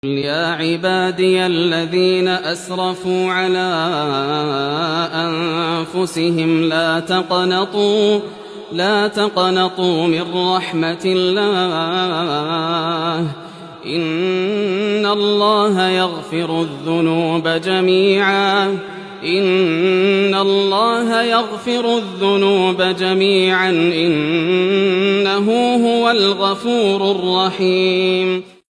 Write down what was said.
يا عبادي الذين أسرفوا على أنفسهم لا تقنطوا من رحمة الله إن الله يغفر الذنوب جميعا إنه هو الغفور الرحيم